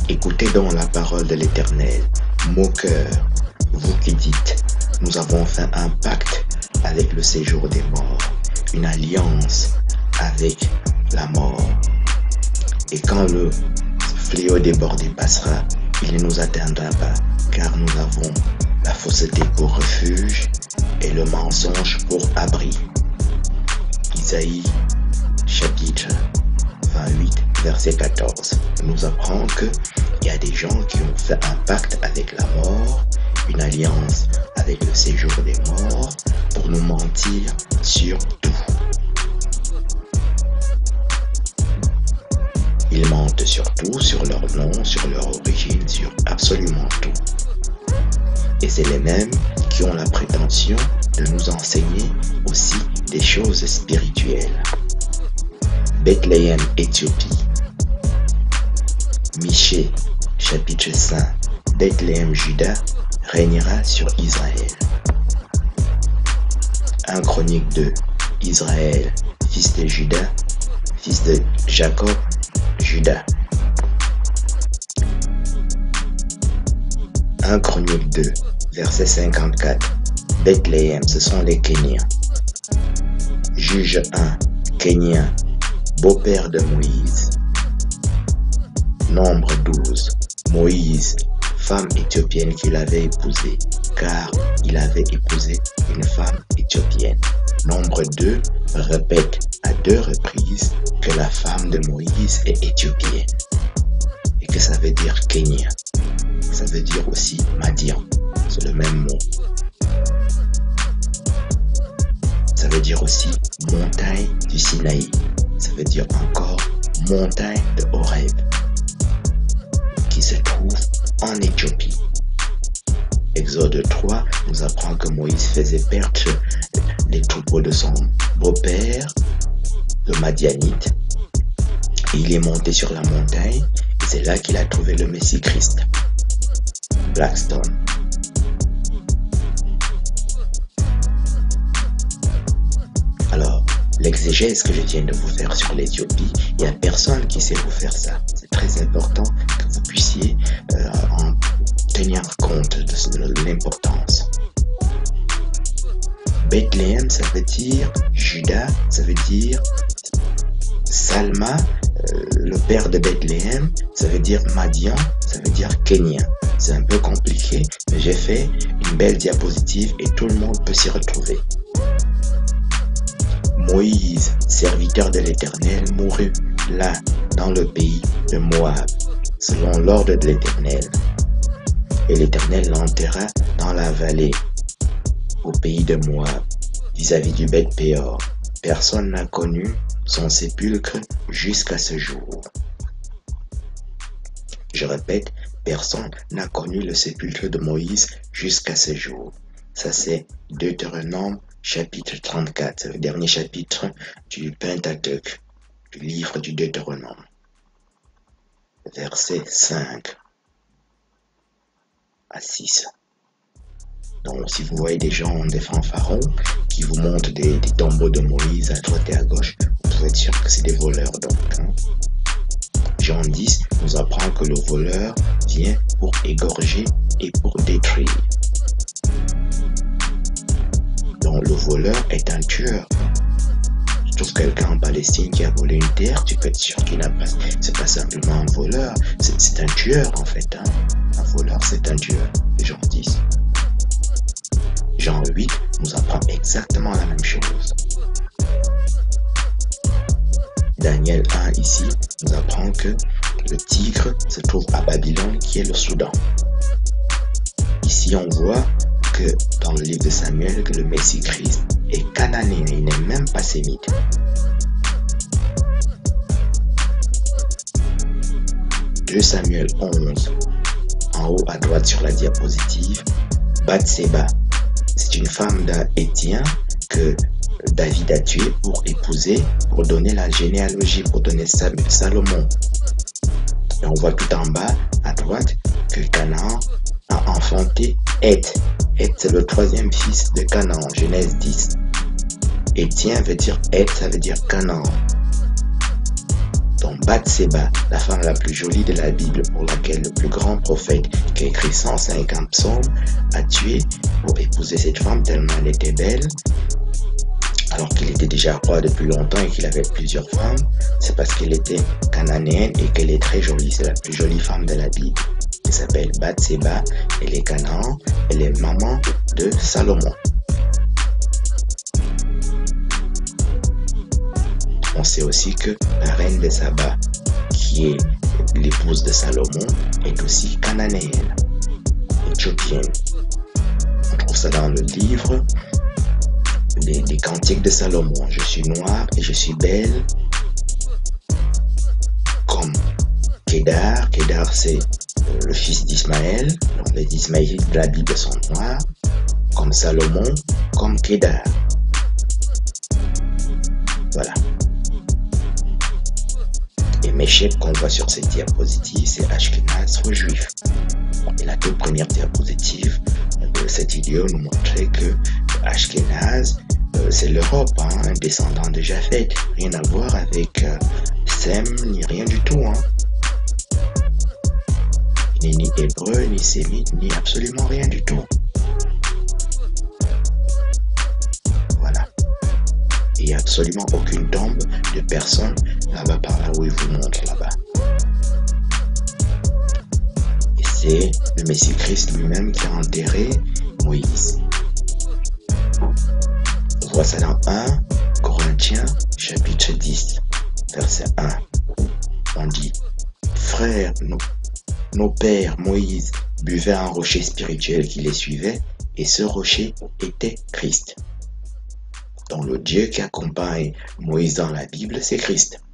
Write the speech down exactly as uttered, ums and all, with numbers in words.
Écoutez donc la parole de l'Éternel, moqueurs, vous qui dites, nous avons fait un pacte avec le séjour des morts, une alliance avec la mort. Et quand le fléau débordé passera, il ne nous atteindra pas, car nous avons la fausseté pour refuge et le mensonge pour abri. Isaïe chapitre vingt-huit, verset quatorze, nous apprend qu'il y a des gens qui ont fait un pacte avec la mort, une alliance avec le séjour des morts, pour nous mentir sur tout. Ils mentent sur tout, sur leur nom, sur leur origine, sur absolument tout. Et c'est les mêmes qui ont la prétention de nous enseigner aussi des choses spirituelles. Bethléem, Éthiopie. Michée, chapitre cinq. Bethléem, Juda, régnera sur Israël. un Chronique deux. Israël, fils de Juda, fils de Jacob, Juda. un Chronique deux, verset cinquante-quatre. Bethléem, ce sont les Kéniens. Juge un, Kénien, beau-père de Moïse. Nombre douze, Moïse, femme éthiopienne qu'il avait épousée, car il avait épousé une femme éthiopienne. Nombre deux répète à deux reprises que la femme de Moïse est éthiopienne et que ça veut dire Kenya. Ça veut dire aussi Madian, c'est le même mot. Ça veut dire aussi montagne du Sinaï. Ça veut dire encore montagne de Horeb, qui se trouve en Éthiopie. Exode trois nous apprend que Moïse faisait perdre les troupeaux de son beau-père, le Madianite. Et il est monté sur la montagne et c'est là qu'il a trouvé le Messie Christ. Blackstone. Alors, l'exégèse que je viens de vous faire sur l'Éthiopie, il n'y a personne qui sait vous faire ça. C'est très important que vous puissiez euh, en tenir compte de l'importance. Bethléem, ça veut dire Juda, ça veut dire Salma, euh, le père de Bethléem, ça veut dire Madian, ça veut dire Kenya. C'est un peu compliqué, mais j'ai fait une belle diapositive et tout le monde peut s'y retrouver. Moïse, serviteur de l'Éternel, mourut là, dans le pays de Moab, selon l'ordre de l'Éternel. Et l'Éternel l'enterra dans la vallée, au pays de Moab, vis-à-vis du Beth-Péor. Personne n'a connu son sépulcre jusqu'à ce jour. Je répète, personne n'a connu le sépulcre de Moïse jusqu'à ce jour. Ça c'est Deutéronome chapitre trente-quatre, c'est le dernier chapitre du Pentateuque, du livre du Deutéronome. Verset cinq à six. Donc si vous voyez des gens, des fanfarons, qui vous montrent des, des tombeaux de Moïse à droite et à gauche, vous pouvez être sûr que c'est des voleurs donc. Hein. Jean dix nous apprend que le voleur vient pour égorger et pour détruire. Donc le voleur est un tueur. Tu trouves quelqu'un en Palestine qui a volé une terre, tu peux être sûr qu'il n'a pas. C'est pas simplement un voleur, c'est, c'est un tueur en fait. Hein. Un voleur, c'est un tueur. Jean dix. Jean huit nous apprend exactement la même chose. Daniel un ici nous apprend que le tigre se trouve à Babylone qui est le Soudan. Ici on voit que dans le livre de Samuel que le Messie Christ est cananéen, il n'est même pas sémite. deux Samuel onze, en haut à droite sur la diapositive, Bathséba, c'est une femme d'un Héthien que David a tué pour épouser, pour donner la généalogie, pour donner Salomon. Et on voit tout en bas, à droite, que Canaan a enfanté Heth. Heth, c'est le troisième fils de Canaan, Genèse dix. Héthien veut dire Heth, ça veut dire Canaan. Donc Bathséba, la femme la plus jolie de la Bible, pour laquelle le plus grand prophète qui a écrit cent cinquante psaumes a tué pour épouser cette femme tellement elle était belle, alors qu'il était déjà roi depuis longtemps et qu'il avait plusieurs femmes. C'est parce qu'elle était cananéenne et qu'elle est très jolie. C'est la plus jolie femme de la Bible. Elle s'appelle Bathséba, elle est Canaan, elle est maman de Salomon. On sait aussi que la reine de Saba, qui est l'épouse de Salomon, est aussi cananéenne, éthiopienne. On trouve ça dans le livre des, des Cantiques de Salomon. Je suis noire et je suis belle comme Kédar. Kédar, c'est le fils d'Ismaël. Donc les Ismaélites de la Bible sont noirs, comme Salomon, comme Kédar. Voilà. Et Méchec qu'on voit sur cette diapositive, c'est Ashkenaz ou juif. Et la toute première diapositive de cette vidéo nous montrait que Ashkenaz, euh, c'est l'Europe, hein, un descendant de Japhet. Rien à voir avec euh, Sem, ni rien du tout. Hein. Il n'est ni hébreu, ni sémite, ni absolument rien du tout. Voilà. Il n'y a absolument aucune tombe de personne là-bas par là où il vous montre là-bas. Et c'est le Messie Christ lui-même qui a enterré Moïse. On voit ça dans un Corinthiens chapitre dix, verset un. On dit, frères, nos, nos pères Moïse buvaient un rocher spirituel qui les suivait, et ce rocher était Christ. Donc le Dieu qui accompagne Moïse dans la Bible, c'est Christ.